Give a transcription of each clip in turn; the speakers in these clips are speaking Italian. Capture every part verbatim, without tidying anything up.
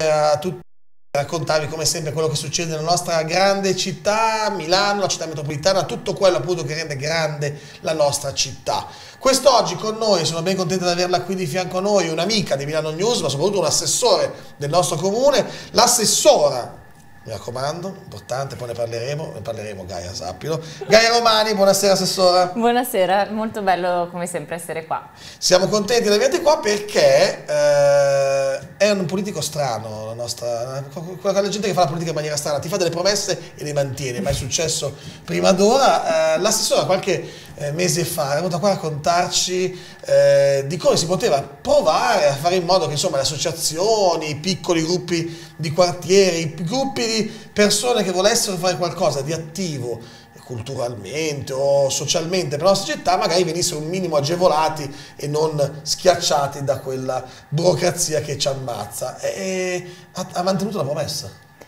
a tutti raccontarvi come sempre quello che succede nella nostra grande città, Milano, la città metropolitana, tutto quello appunto che rende grande la nostra città. Quest'oggi con noi, sono ben contento di averla qui di fianco a noi, un'amica di Milano News, ma soprattutto un assessore del nostro comune, l'assessora, mi raccomando, importante, poi ne parleremo, ne parleremo Gaia, sappilo. Gaia Romani, buonasera assessora. Buonasera, molto bello come sempre essere qua. Siamo contenti di averti qua perché eh, è un politico strano, la nostra, quella gente che fa la politica in maniera strana, ti fa delle promesse e le mantiene, mai successo prima d'ora. Eh, l'assessora qualche eh, mese fa è venuta qua a raccontarci eh, di come si poteva provare a fare in modo che insomma le associazioni, i piccoli gruppi di quartieri, i gruppi di persone che volessero fare qualcosa di attivo culturalmente o socialmente per la nostra città magari venissero un minimo agevolati e non schiacciati da quella burocrazia che ci ammazza, e ha, ha mantenuto la promessa.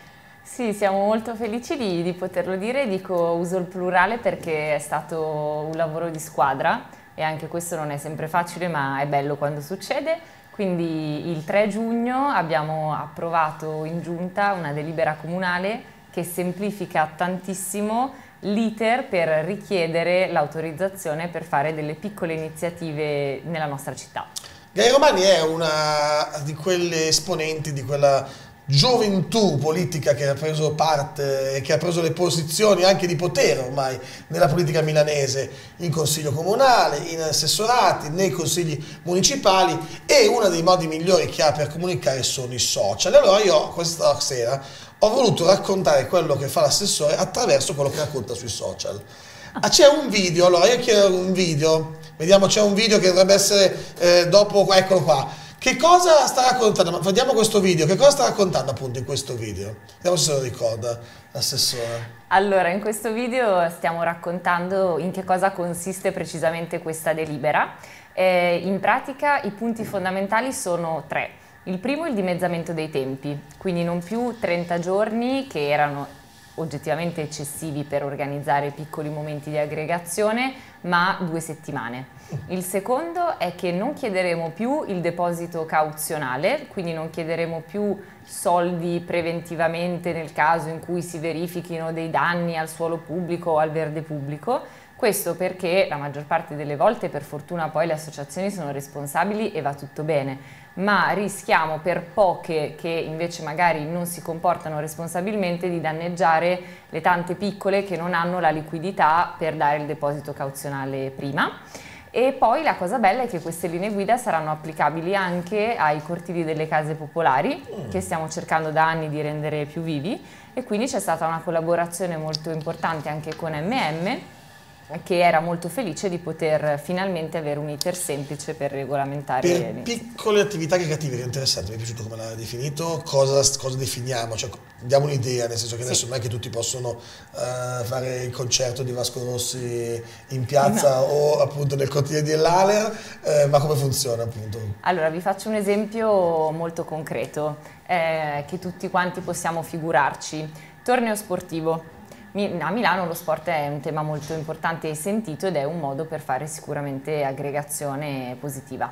Sì, siamo molto felici di, di poterlo dire, dico uso il plurale perché è stato un lavoro di squadra e anche questo non è sempre facile, ma è bello quando succede. Quindi il tre giugno abbiamo approvato in giunta una delibera comunale che semplifica tantissimo l'iter per richiedere l'autorizzazione per fare delle piccole iniziative nella nostra città. Gaia Romani è una di quelle esponenti di quella gioventù politica che ha preso parte e che ha preso le posizioni anche di potere ormai nella politica milanese, in consiglio comunale, in assessorati, nei consigli municipali, e uno dei modi migliori che ha per comunicare sono i social. E allora io questa sera ho voluto raccontare quello che fa l'assessore attraverso quello che racconta sui social. Ah, c'è un video, allora io chiedo un video, vediamo, c'è un video che dovrebbe essere eh, dopo, eccolo qua. Che cosa sta raccontando? Vediamo questo video, che cosa sta raccontando appunto in questo video? Vediamo se se lo ricorda l'assessore. Allora, in questo video stiamo raccontando in che cosa consiste precisamente questa delibera. Eh, in pratica i punti fondamentali sono tre. Il primo è il dimezzamento dei tempi, quindi non più trenta giorni che erano oggettivamente eccessivi per organizzare piccoli momenti di aggregazione, ma due settimane. Il secondo è che non chiederemo più il deposito cauzionale, quindi non chiederemo più soldi preventivamente nel caso in cui si verifichino dei danni al suolo pubblico o al verde pubblico. Questo perché la maggior parte delle volte, per fortuna, poi le associazioni sono responsabili e va tutto bene, ma rischiamo per poche che invece magari non si comportano responsabilmente di danneggiare le tante piccole che non hanno la liquidità per dare il deposito cauzionale prima. E poi la cosa bella è che queste linee guida saranno applicabili anche ai cortili delle case popolari, mm. che stiamo cercando da anni di rendere più vivi, e quindi c'è stata una collaborazione molto importante anche con M M, che era molto felice di poter finalmente avere un iter semplice per regolamentare. Per piccole attività creative, che è interessante, mi è piaciuto come l'ha definito, cosa, cosa definiamo, cioè diamo un'idea, nel senso che adesso sì, non è che tutti possono uh, fare il concerto di Vasco Rossi in piazza, no, o appunto nel cortile di L'Aler, eh, ma come funziona appunto? Allora vi faccio un esempio molto concreto eh, che tutti quanti possiamo figurarci. Torneo sportivo. A Milano lo sport è un tema molto importante e sentito ed è un modo per fare sicuramente aggregazione positiva.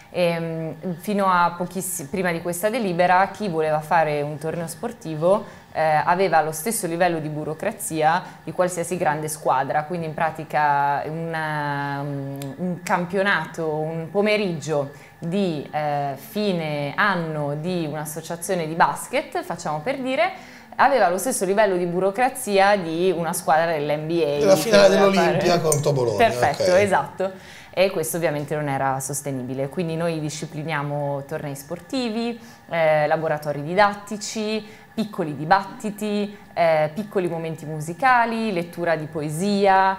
E, fino a pochissimo prima di questa delibera chi voleva fare un torneo sportivo eh, aveva lo stesso livello di burocrazia di qualsiasi grande squadra, quindi in pratica una, un campionato, un pomeriggio di eh, fine anno di un'associazione di basket, facciamo per dire, aveva lo stesso livello di burocrazia di una squadra dell'N B A. La finale dell'Olimpia contro Bologna. Perfetto, okay, esatto. E questo ovviamente non era sostenibile. Quindi noi discipliniamo tornei sportivi, eh, laboratori didattici, piccoli dibattiti, eh, piccoli momenti musicali, lettura di poesia,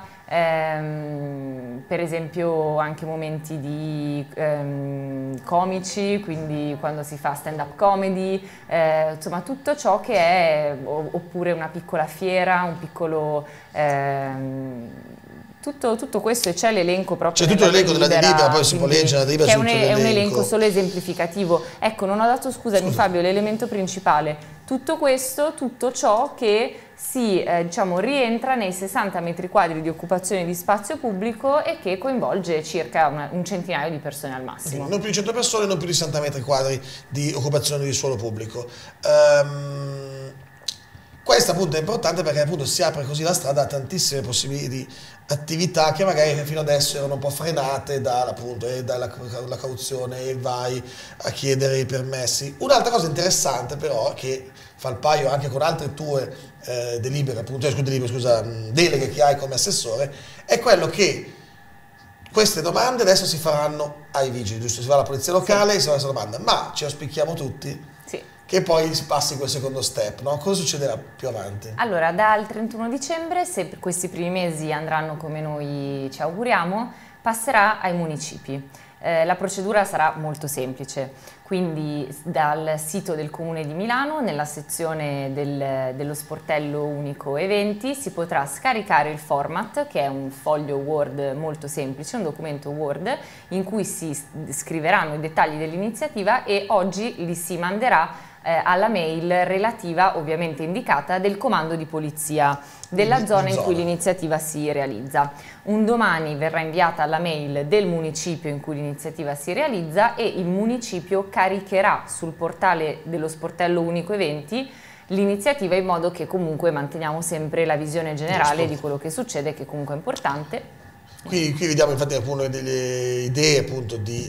ehm, per esempio anche momenti di ehm, comici, quindi quando si fa stand-up comedy, eh, insomma tutto ciò che è, oppure una piccola fiera, un piccolo... Ehm, Tutto, tutto questo, e c'è l'elenco proprio. C'è tutto l'elenco della delibera, poi si può leggere la delibera. Che è un, è un elenco solo esemplificativo. Ecco, non ho dato, scusami Scusa. Fabio, l'elemento principale. Tutto questo, tutto ciò che si eh, diciamo, rientra nei sessanta metri quadri di occupazione di spazio pubblico e che coinvolge circa una, un centinaio di persone al massimo. Non più di cento persone, non più di sessanta metri quadri di occupazione di suolo pubblico. Um, questo appunto è importante perché appunto si apre così la strada a tantissime possibili di attività che magari fino adesso erano un po' frenate dalla, appunto, e dalla la cauzione e vai a chiedere i permessi. Un'altra cosa interessante però che fa il paio anche con altre tue eh, delibere, appunto, eh, delibere, scusa, deleghe che hai come assessore, è quello che queste domande adesso si faranno ai vigili, giusto? Si va alla polizia locale e si fa questa domanda, ma ci auspichiamo tutti sì. che poi si passi quel secondo step, no? Cosa succederà più avanti? Allora, dal trentuno dicembre, se questi primi mesi andranno come noi ci auguriamo, passerà ai municipi. Eh, la procedura sarà molto semplice, quindi dal sito del Comune di Milano, nella sezione del, dello sportello unico eventi, si potrà scaricare il format, che è un foglio Word molto semplice, un documento Word, in cui si scriveranno i dettagli dell'iniziativa e oggi li si manderà Eh, alla mail relativa, ovviamente indicata, del comando di polizia della di, zona di in zona. cui l'iniziativa si realizza. Un domani verrà inviata la mail del municipio in cui l'iniziativa si realizza e il municipio caricherà sul portale dello sportello unico eventi l'iniziativa in modo che comunque manteniamo sempre la visione generale di quello che succede, che comunque è importante. Qui, qui vediamo infatti alcune delle idee appunto di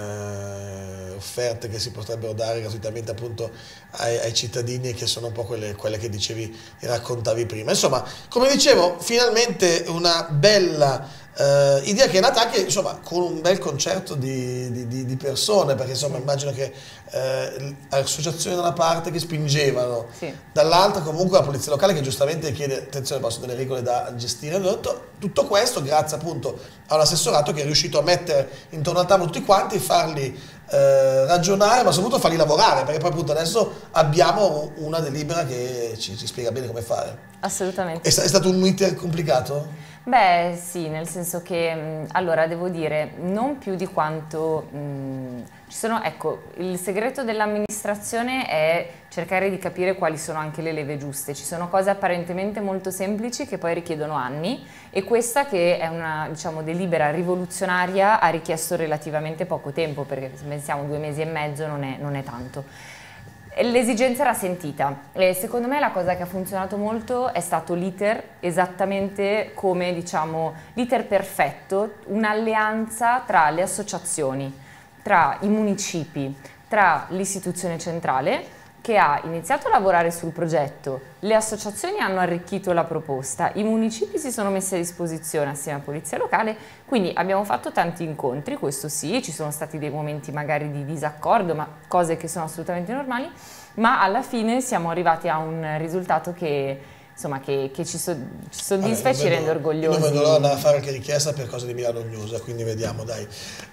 eh, offerte che si potrebbero dare gratuitamente appunto ai, ai cittadini e che sono un po' quelle, quelle che dicevi e raccontavi prima. Insomma, come dicevo, finalmente una bella Uh, idea che è nata anche insomma con un bel concerto di, di, di persone, perché insomma immagino che uh, associazioni da una parte che spingevano, sì. Dall'altra comunque la polizia locale che giustamente chiede attenzione, possono delle regole da gestire, tutto, tutto questo grazie appunto a un assessorato che è riuscito a mettere intorno al tavolo tutti quanti, farli uh, ragionare, ma soprattutto farli lavorare, perché poi appunto adesso abbiamo una delibera che ci, ci spiega bene come fare. Assolutamente. È, è stato un iter complicato? Beh sì, nel senso che, allora devo dire, non più di quanto mh, ci sono, ecco, il segreto dell'amministrazione è cercare di capire quali sono anche le leve giuste. Ci sono cose apparentemente molto semplici che poi richiedono anni e questa che è una, diciamo, delibera rivoluzionaria ha richiesto relativamente poco tempo, perché se pensiamo due mesi e mezzo non è, non è tanto. L'esigenza era sentita e secondo me la cosa che ha funzionato molto è stato l'iter, esattamente come diciamo l'iter perfetto, un'alleanza tra le associazioni, tra i municipi, tra l'istituzione centrale che ha iniziato a lavorare sul progetto, le associazioni hanno arricchito la proposta, i municipi si sono messi a disposizione assieme alla polizia locale, quindi abbiamo fatto tanti incontri, questo sì, ci sono stati dei momenti magari di disaccordo, ma cose che sono assolutamente normali, ma alla fine siamo arrivati a un risultato che, insomma, che, che ci, so, ci soddisfa e ci rende orgogliosi. Io vedo da fare anche richiesta per cose di Milano News, quindi vediamo, dai.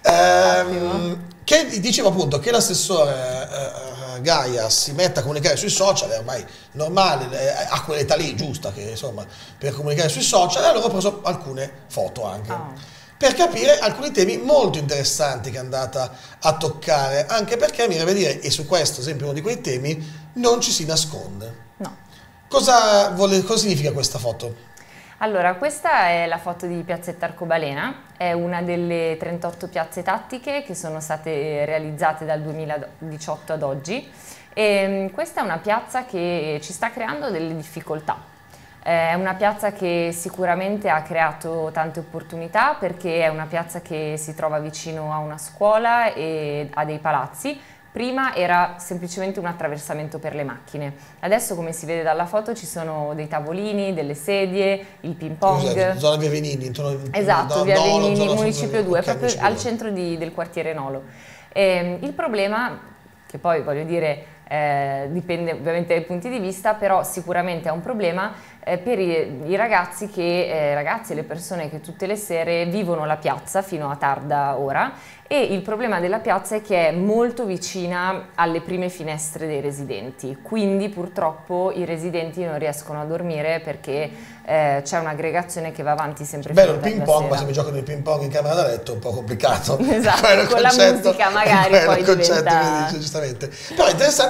Ehm, che dicevo appunto che l'assessore eh, Gaia si metta a comunicare sui social, è ormai normale, ha quell'età lì giusta che insomma per comunicare sui social, e allora ho preso alcune foto anche. Oh. Per capire alcuni temi molto interessanti che è andata a toccare, anche perché mi deve dire, e su questo esempio uno di quei temi, non ci si nasconde. No. Cosa, vuole, cosa significa questa foto? Allora, questa è la foto di Piazzetta Arcobaleno, è una delle trentotto piazze tattiche che sono state realizzate dal duemiladiciotto ad oggi e questa è una piazza che ci sta creando delle difficoltà. È una piazza che sicuramente ha creato tante opportunità perché è una piazza che si trova vicino a una scuola e a dei palazzi. Prima era semplicemente un attraversamento per le macchine, adesso come si vede dalla foto ci sono dei tavolini, delle sedie, il ping pong. Esatto, zona Via Venini. Intorno, esatto, no, Via Nolo, Venini, zona Municipio due, okay, proprio municipio al due. centro di, del quartiere Nolo. E, il problema, che poi voglio dire, eh, dipende ovviamente dai punti di vista, però sicuramente è un problema eh, per i, i ragazzi che, eh, ragazzi e le persone che tutte le sere vivono la piazza fino a tarda ora. E il problema della piazza è che è molto vicina alle prime finestre dei residenti, quindi purtroppo i residenti non riescono a dormire perché eh, c'è un'aggregazione che va avanti sempre bello fino il ping pong, ma se mi giocano il ping pong in camera da letto è un po' complicato. Esatto, con la musica magari poi concetto diventa... che dice, giustamente. Però è interessante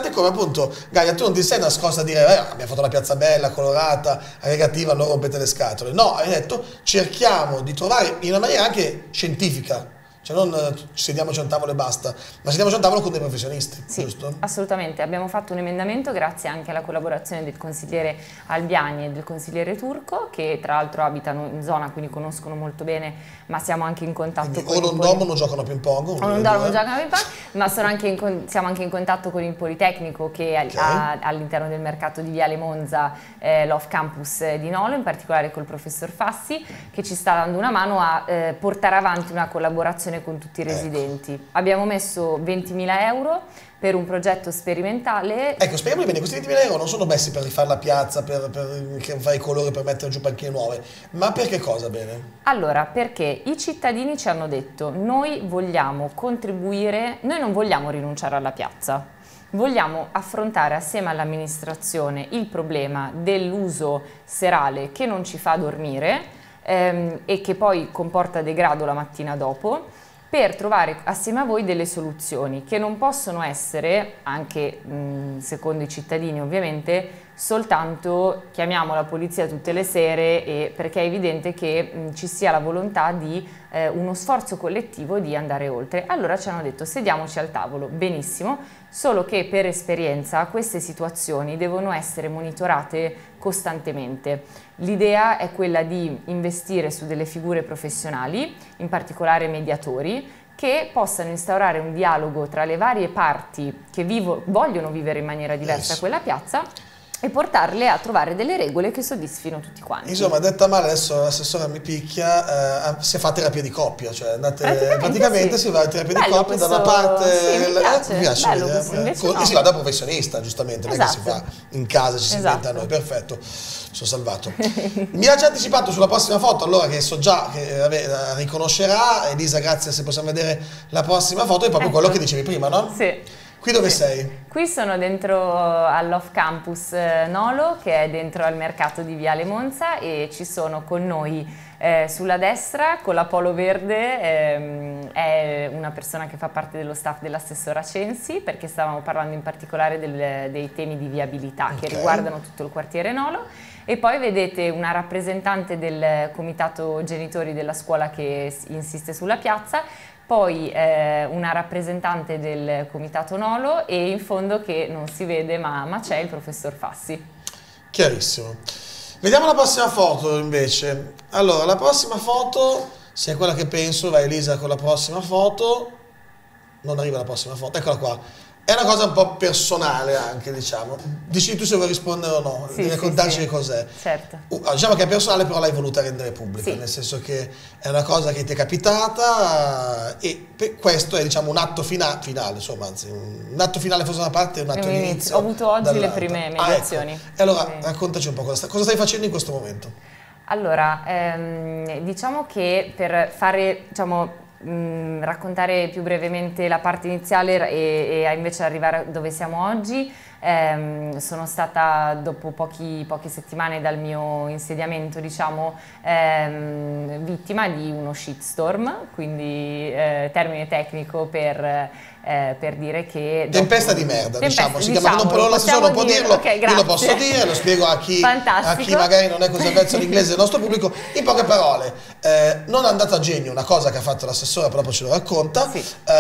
è come appunto, Gaia, tu non ti sei nascosta a dire eh, abbiamo fatto una piazza bella, colorata, aggregativa, non rompete le scatole. No, hai detto cerchiamo di trovare in una maniera anche scientifica. Cioè non sediamoci a un tavolo e basta, ma sediamoci a un tavolo con dei professionisti, sì, giusto? Assolutamente, abbiamo fatto un emendamento grazie anche alla collaborazione del consigliere Albiani e del consigliere Turco, che tra l'altro abitano in zona, quindi conoscono molto bene, ma siamo anche in contatto Quindi con o non dormono o giocano a ping pong. O non dormono o giocano a ping pong, ma sono anche in, siamo anche in contatto con il Politecnico che okay. ha all'interno del mercato di Viale Monza eh, l'Off Campus di Nolo, in particolare col professor Fassi, che ci sta dando una mano a eh, portare avanti una collaborazione con tutti i residenti. Ecco. Abbiamo messo ventimila euro per un progetto sperimentale. Ecco, spiegami bene, questi ventimila euro non sono messi per rifare la piazza, per, per fare i colori, per mettere giù panchine nuove, ma per che cosa bene? Allora, perché i cittadini ci hanno detto noi vogliamo contribuire, noi non vogliamo rinunciare alla piazza, vogliamo affrontare assieme all'amministrazione il problema dell'uso serale che non ci fa dormire ehm, e che poi comporta degrado la mattina dopo, per trovare assieme a voi delle soluzioni che non possono essere, anche mh, secondo i cittadini ovviamente, soltanto chiamiamo la polizia tutte le sere, e, perché è evidente che mh, ci sia la volontà di eh, uno sforzo collettivo di andare oltre. Allora ci hanno detto sediamoci al tavolo, benissimo, solo che per esperienza queste situazioni devono essere monitorate costantemente. L'idea è quella di investire su delle figure professionali, in particolare mediatori, che possano instaurare un dialogo tra le varie parti che vivo, vogliono vivere in maniera diversa yes. quella piazza e portarle a trovare delle regole che soddisfino tutti quanti. Insomma, detta male, adesso l'assessore mi picchia, eh, si fa terapia di coppia, cioè andate, praticamente, praticamente sì. si va a terapia Bello di coppia, questo, da una parte sì, mi piace, eh, mi piace bello l'idea, questo, invece eh, no. e si va da professionista, giustamente, non esatto. è che si fa in casa, ci si esatto. inventa a noi, perfetto, sono salvato. Mi ha già anticipato sulla prossima foto, allora, che so già che vabbè, la riconoscerà. Elisa, grazie se possiamo vedere la prossima foto, è proprio ecco. quello che dicevi prima, no? Sì. Qui dove sì. sei? Qui sono dentro all'Off Campus Nolo, che è dentro al mercato di Viale Monza, e ci sono con noi eh, sulla destra con la polo verde ehm, è una persona che fa parte dello staff dell'assessora Censi, perché stavamo parlando in particolare del, dei temi di viabilità okay. che riguardano tutto il quartiere Nolo. E poi vedete una rappresentante del comitato genitori della scuola che insiste sulla piazza, poi eh, una rappresentante del comitato Nolo, e in fondo, che non si vede ma, ma c'è, il professor Fassi. Chiarissimo. Vediamo la prossima foto invece. Allora, la prossima foto, se è quella che penso, vai Elisa con la prossima foto. Non arriva la prossima foto, eccola qua. È una cosa un po' personale anche, diciamo. Dici tu se vuoi rispondere o no, sì, devi raccontarci sì, che cos'è. Certo. Uh, diciamo che è personale, però l'hai voluta rendere pubblica, sì. nel senso che è una cosa che ti è capitata e questo è, diciamo, un atto fina finale, insomma, anzi, un atto finale fosse una parte e un atto di inizio. Ho avuto oggi le prime mediazioni. Ah, ecco. E allora sì. raccontaci un po' cosa, cosa stai facendo in questo momento. Allora, ehm, diciamo che per fare, diciamo, mh, raccontare più brevemente la parte iniziale e, e invece arrivare dove siamo oggi, ehm, sono stata, dopo pochi, poche settimane dal mio insediamento, diciamo, ehm, vittima di uno shitstorm, quindi eh, termine tecnico per... Eh, per dire che... Tempesta dopo... di merda, Tempesta, diciamo, si diciamo, chiama, non l'assessore non può dirlo, okay, io lo posso dire, lo spiego a chi, a chi magari non è così avvezzo all'inglese del nostro pubblico. In poche parole, eh, non è andata a genio una cosa che ha fatto l'assessore, però poi ce lo racconta, sì.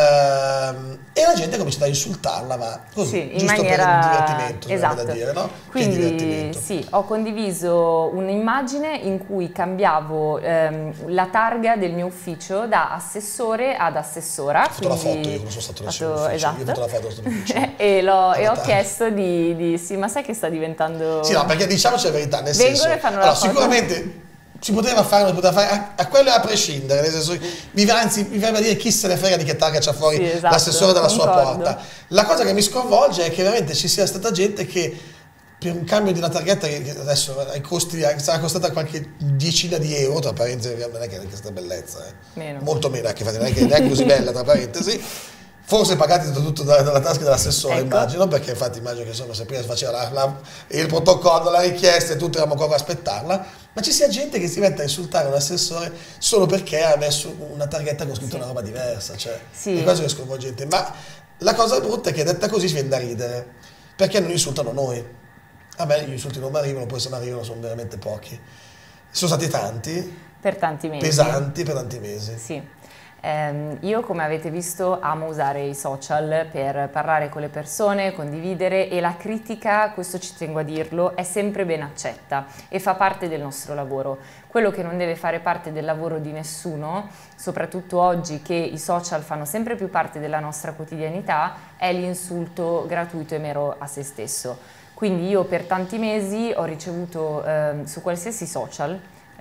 ehm, e la gente ha cominciato a insultarla, ma così, sì, giusto in maniera... per divertimento, esatto. da dire, no? Quindi divertimento. sì, ho condiviso un'immagine in cui cambiavo ehm, la targa del mio ufficio da assessore ad assessora. Ho fatto quindi... la foto, io non sono stato Fatto, esatto. Io ho fatto la foto e, lo, e ho chiesto di, di sì, ma sai che sta diventando... Sì, no, perché diciamoci la verità, nel Vengono senso... e fanno allora, la foto. Sicuramente si poteva fare, non si poteva fare, a, a quello è a prescindere, nel senso, mi, anzi, mi verrebbe a dire chi se ne frega di che targa c'ha fuori sì, esatto, l'assessore dalla concordo. sua porta. La cosa che mi sconvolge è che veramente ci sia stata gente che per un cambio di una targhetta che adesso ai costi sarà costata qualche decina di euro, tra parentesi, non è che è questa bellezza, eh. meno. molto meno, è che non è, che non è così bella, tra parentesi. Forse pagati tutto dalla, dalla tasca dell'assessore, ecco. immagino, perché infatti immagino che insomma, se prima si faceva la, la, il protocollo, la richiesta e tutto, eravamo ancora a aspettarla, ma ci sia gente che si mette a insultare un assessore solo perché ha messo una targhetta con scritto sì. una roba diversa, cioè, sì. è cosa che sconvolgente. Ma la cosa brutta è che detta così si viene da ridere. perché non insultano noi. A me gli insulti non mi arrivano, poi se mi arrivano sono veramente pochi. Sono stati tanti, Per tanti mesi. pesanti per tanti mesi. Sì. Eh, io, come avete visto, amo usare i social per parlare con le persone, condividere, e la critica, questo ci tengo a dirlo, è sempre ben accetta e fa parte del nostro lavoro. Quello che non deve fare parte del lavoro di nessuno, soprattutto oggi che i social fanno sempre più parte della nostra quotidianità, è l'insulto gratuito e mero a se stesso. Quindi io per tanti mesi ho ricevuto eh, su qualsiasi social,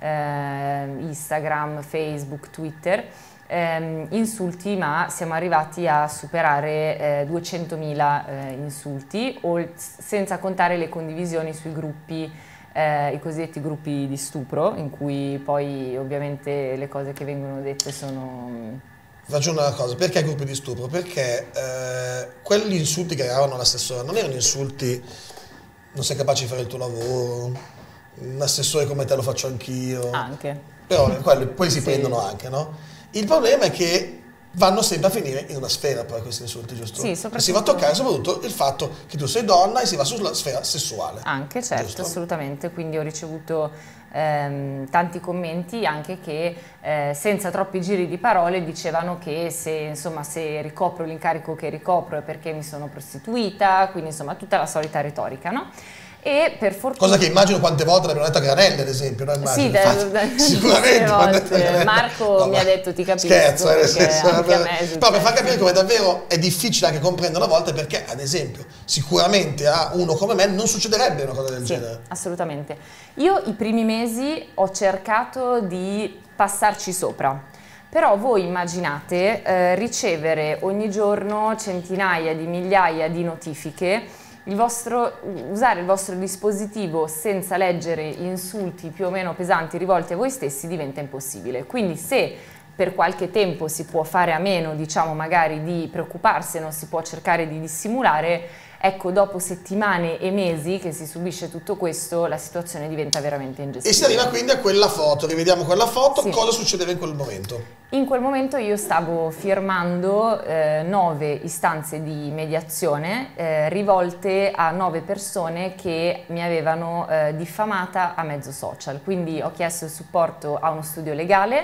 eh, Instagram, Facebook, Twitter, Eh, insulti, ma siamo arrivati a superare eh, duecentomila eh, insulti, o, senza contare le condivisioni sui gruppi, eh, i cosiddetti gruppi di stupro, in cui poi ovviamente le cose che vengono dette sono... Faccio una cosa, perché gruppi di stupro? Perché eh, quegli insulti che arrivavano all'assessore non erano insulti non sei capace di fare il tuo lavoro, un assessore come te lo faccio anch'io. Anche. Però quelli, poi si Sì. prendono anche, no? Il problema è che vanno sempre a finire in una sfera poi questi insulti, giusto? Sì, soprattutto... Si va a toccare soprattutto il fatto che tu sei donna e si va sulla sfera sessuale. Anche, certo, giusto? Assolutamente. Quindi ho ricevuto ehm, tanti commenti anche che eh, senza troppi giri di parole dicevano che se, insomma, se ricopro l'incarico che ricopro è perché mi sono prostituita, quindi insomma tutta la solita retorica, no? E per fortuna... Cosa che immagino quante volte l'abbiamo detto a Granelle, ad esempio, no? Immagino, sì, da, infatti, da, sicuramente volte. Marco no, mi ha detto ti capisco, scherzo, eh, senso, anche per, a me però per far capire come davvero è difficile anche comprendere a volte, perché ad esempio sicuramente a uno come me non succederebbe una cosa del sì, genere. Assolutamente. Io i primi mesi ho cercato di passarci sopra. Però voi immaginate eh, ricevere ogni giorno centinaia di migliaia di notifiche. Il vostro, usare il vostro dispositivo senza leggere insulti più o meno pesanti rivolti a voi stessi diventa impossibile. Quindi se per qualche tempo si può fare a meno, diciamo magari di preoccuparsi, non si può cercare di dissimulare, ecco, dopo settimane e mesi che si subisce tutto questo, la situazione diventa veramente ingestibile. E si arriva quindi a quella foto, rivediamo quella foto, sì. Cosa succedeva in quel momento? In quel momento io stavo firmando eh, nove istanze di mediazione eh, rivolte a nove persone che mi avevano eh, diffamata a mezzo social, quindi ho chiesto il supporto a uno studio legale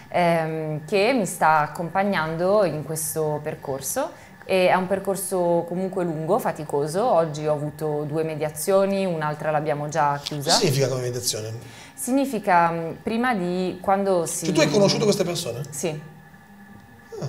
ehm, che mi sta accompagnando in questo percorso. E è un percorso comunque lungo, faticoso. Oggi ho avuto due mediazioni, un'altra l'abbiamo già chiusa. Cosa significa come mediazione? Significa prima di quando si... Cioè, tu hai conosciuto queste persone? Sì. Ah.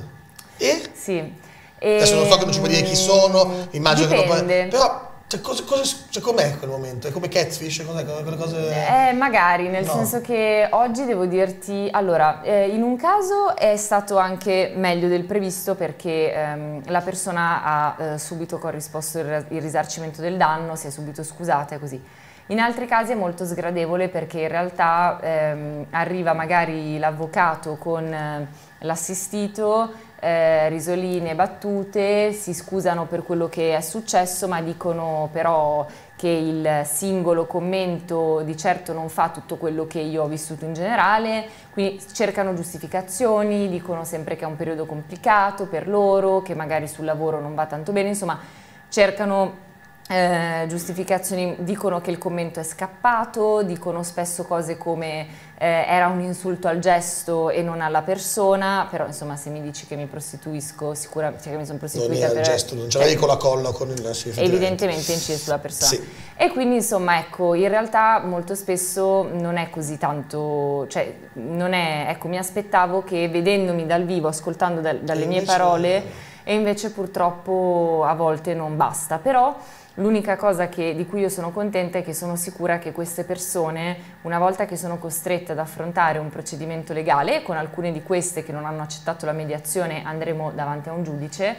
E? Sì. E... Adesso non so che non ci puoi dire chi sono, immagino Dipende. che non puoi... Però... Cioè, cosa, cosa, cioè, com'è quel momento? È come Catfish? Cos'è? Quelle cose... Eh, magari, nel no. senso che oggi devo dirti... Allora, eh, in un caso è stato anche meglio del previsto perché ehm, la persona ha eh, subito corrisposto il, il risarcimento del danno, si è subito scusata e così. In altri casi è molto sgradevole perché in realtà ehm, arriva magari l'avvocato con eh, l'assistito, Eh, risoline, battute, si scusano per quello che è successo, ma dicono però che il singolo commento di certo non fa tutto quello che io ho vissuto in generale, quindi cercano giustificazioni, dicono sempre che è un periodo complicato per loro, che magari sul lavoro non va tanto bene, insomma cercano eh, giustificazioni, dicono che il commento è scappato, dicono spesso cose come eh, era un insulto al gesto e non alla persona, però insomma se mi dici che mi prostituisco, sicuramente, cioè che mi sono prostituita non era per... il gesto, non c'era con la colla o con il... Sì, evidentemente incide sulla persona. Sì. E quindi insomma ecco, in realtà molto spesso non è così tanto, cioè non è, ecco, mi aspettavo che vedendomi dal vivo, ascoltando da, dalle mie parole, e invece purtroppo a volte non basta, però l'unica cosa che, di cui io sono contenta è che sono sicura che queste persone, una volta che sono costrette ad affrontare un procedimento legale, con alcune di queste che non hanno accettato la mediazione andremo davanti a un giudice,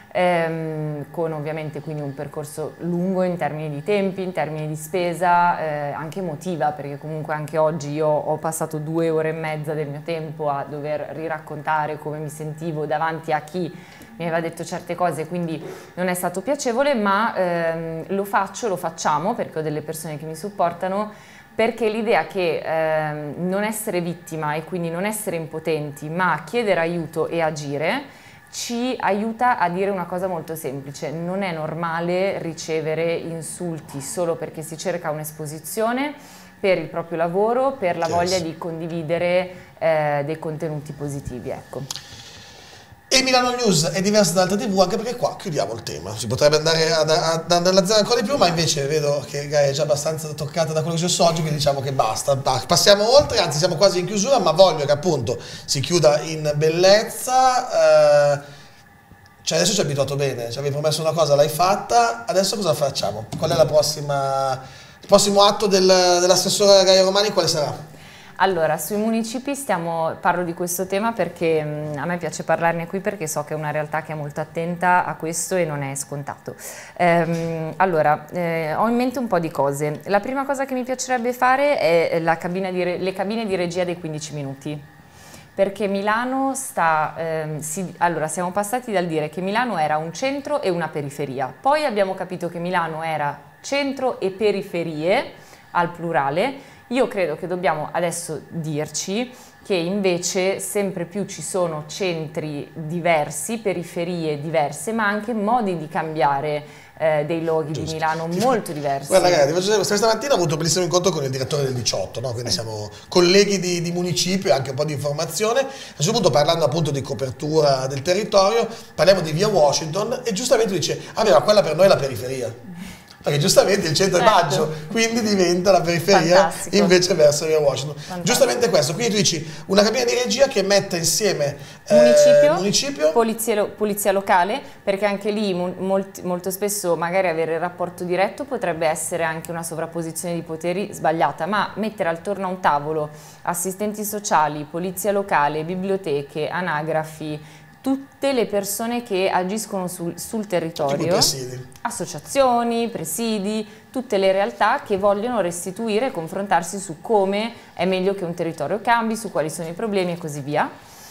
ehm, con ovviamente quindi un percorso lungo in termini di tempi, in termini di spesa, eh, anche emotiva, perché comunque anche oggi io ho passato due ore e mezza del mio tempo a dover riraccontare come mi sentivo davanti a chi mi aveva detto certe cose, quindi non è stato piacevole, ma ehm, lo faccio, lo facciamo perché ho delle persone che mi supportano, perché l'idea che ehm, non essere vittima e quindi non essere impotenti, ma chiedere aiuto e agire, ci aiuta a dire una cosa molto semplice: non è normale ricevere insulti solo perché si cerca un'esposizione per il proprio lavoro, per la voglia di condividere eh, dei contenuti positivi, ecco. E Milano News è diversa da altre tivù anche perché qua chiudiamo il tema. Si potrebbe andare ad, ad analizzare ancora di più, ma invece vedo che Gaia è già abbastanza toccata da quello che è successo oggi, quindi diciamo che basta. Passiamo oltre, anzi siamo quasi in chiusura, ma voglio che appunto si chiuda in bellezza. Eh, cioè adesso ci hai abituato bene, ci avevi promesso una cosa, l'hai fatta, adesso cosa facciamo? Qual è la prossima, il prossimo atto del, dell'assessore Gaia Romani, quale sarà? Allora, sui municipi stiamo, parlo di questo tema perché mh, a me piace parlarne qui perché so che è una realtà che è molto attenta a questo e non è scontato. Ehm, allora, eh, ho in mente un po' di cose. La prima cosa che mi piacerebbe fare è la cabina di re, le cabine di regia dei quindici minuti. Perché Milano sta, ehm, si, allora siamo passati dal dire che Milano era un centro e una periferia, poi abbiamo capito che Milano era centro e periferie al plurale. Io credo che dobbiamo adesso dirci che invece sempre più ci sono centri diversi, periferie diverse, ma anche modi di cambiare eh, dei luoghi Giusto. Di Milano molto diversi. Guarda ragazzi, questa mattina ho avuto un bellissimo incontro con il direttore del diciotto, no? Quindi siamo colleghi di, di municipio e anche un po' di informazione. A questo punto, parlando appunto di copertura del territorio, parliamo di via Washington e giustamente dice, ah beh, ma quella per noi è la periferia. Perché giustamente il centro è Baggio, quindi diventa la periferia. Fantastico. Invece verso via Washington. Fantastico. Giustamente questo, quindi tu dici una cabina di regia che mette insieme municipio, eh, municipio. Polizia, polizia locale, perché anche lì molti, molto spesso magari avere il rapporto diretto potrebbe essere anche una sovrapposizione di poteri sbagliata, ma mettere attorno a un tavolo assistenti sociali, polizia locale, biblioteche, anagrafi, tutte le persone che agiscono sul, sul territorio, presidi. associazioni, presidi, tutte le realtà che vogliono restituire e confrontarsi su come è meglio che un territorio cambi, su quali sono i problemi e così via.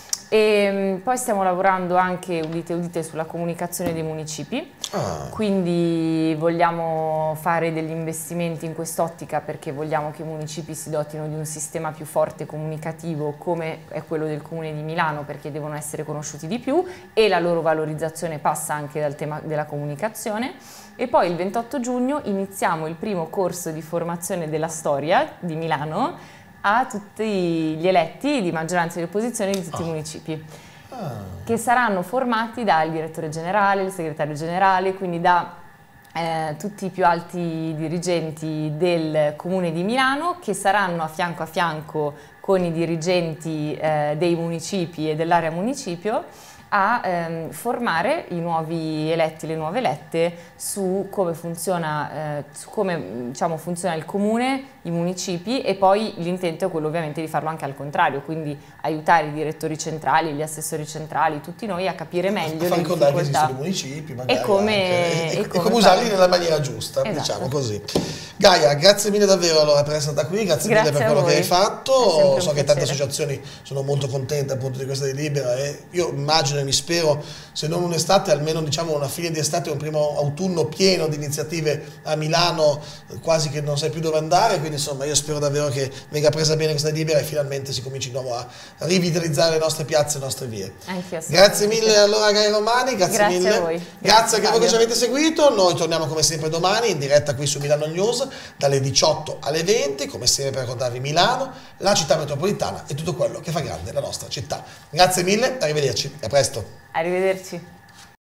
E poi stiamo lavorando anche, udite udite, sulla comunicazione dei municipi, ah. quindi vogliamo fare degli investimenti in quest'ottica perché vogliamo che i municipi si dotino di un sistema più forte comunicativo come è quello del Comune di Milano, perché devono essere conosciuti di più e la loro valorizzazione passa anche dal tema della comunicazione. E poi il ventotto giugno iniziamo il primo corso di formazione della storia di Milano a tutti gli eletti di maggioranza e di opposizione di tutti oh. i municipi, ah. che saranno formati dal direttore generale, il segretario generale, quindi da eh, tutti i più alti dirigenti del Comune di Milano, che saranno a fianco a fianco con i dirigenti eh, dei municipi e dell'area municipio a ehm, formare i nuovi eletti, le nuove elette su come funziona, eh, su come, diciamo, funziona il comune, i municipi, e poi l'intento è quello ovviamente di farlo anche al contrario, quindi aiutare i direttori centrali, gli assessori centrali, tutti noi a capire meglio a le difficoltà i municipi, magari e come, anche, e, e come, come usarli nella maniera giusta, esatto. diciamo così. Gaia, grazie mille davvero allora per essere stata qui, grazie, grazie mille per quello che hai fatto, so che tante associazioni sono molto contente appunto di questa delibera e io immagino e mi spero, se non un'estate, almeno diciamo una fine di estate o un primo autunno pieno di iniziative a Milano, quasi che non sai più dove andare, quindi insomma io spero davvero che venga presa bene questa delibera e finalmente si cominci di nuovo a rivitalizzare le nostre piazze e le nostre vie. Grazie mille allora Gaia Romani, grazie, grazie mille. A voi. Grazie, grazie anche a voi che ci avete seguito, noi torniamo come sempre domani in diretta qui su Milano News dalle diciotto alle venti, come sempre per raccontarvi Milano, la città metropolitana e tutto quello che fa grande la nostra città. Grazie mille, arrivederci, a presto. Arrivederci.